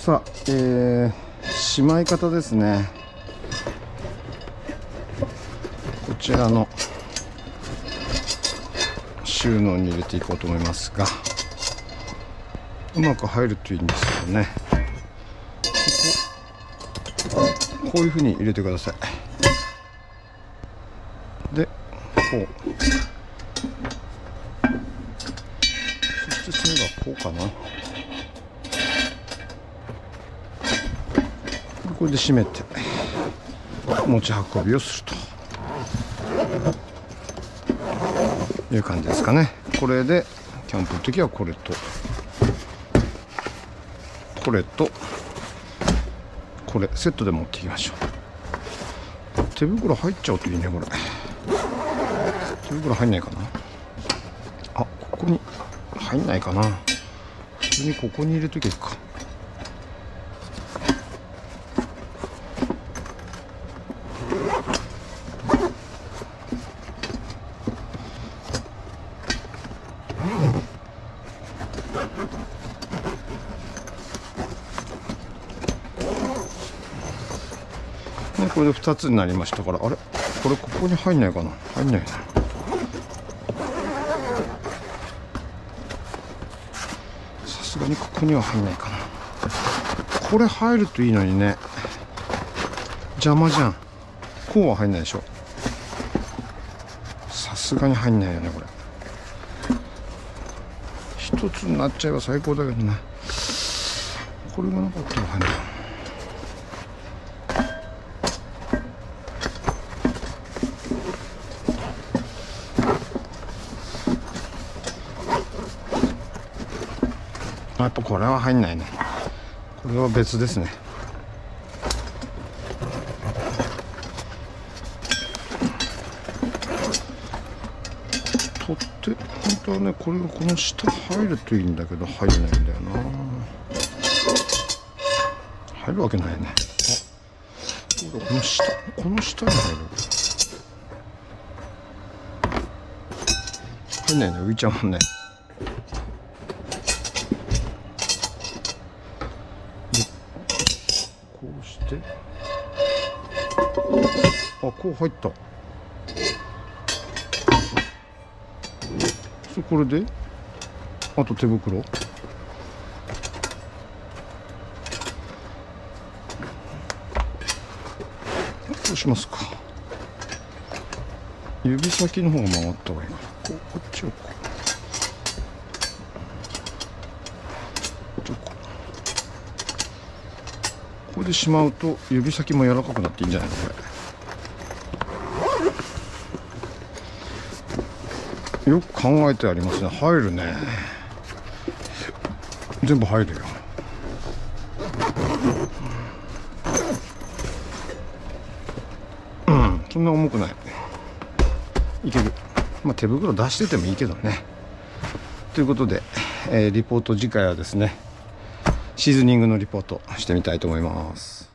さあ、しまい方ですね。こちらの収納に入れていこうと思いますが、うまく入るといいんですけどね。こういうふうに入れてください。で、こう、そして締めがこうかな。これで締めて持ち運びをするという感じですかね。これでキャンプの時はこれとこれとこれセットで持っていきましょう。手袋入っちゃうといいね。これ手袋入んないかな。あ、ここに入んないかな。普通にここに入れとけばいいか。これで2つになりましたから、あれこれここに入んないかな。入んないな。さすがにここには入んないかな。これ入るといいのにね。邪魔じゃん。こうは入んないでしょ。さすがに入んないよね。これ一つになっちゃえば最高だけどね。これがなかったら入んない。やっぱこれは入んないね。これは別ですね。取って本当はね、これがこの下入るといいんだけど入らないんだよな。入るわけないね。あ、この下に入る。入んないね。浮いちゃうもんね。こうしてこう入った。これであと手袋。こうしますか。指先の方が曲がった方がいいかな。こっちをここでしまうと指先も柔らかくなっていいんじゃないの。これよく考えてありますね。入るね。全部入るよ。そんな重くない。いける。まあ手袋出しててもいいけどね。ということで、リポート次回はですね、シーズニングのリポートしてみたいと思います。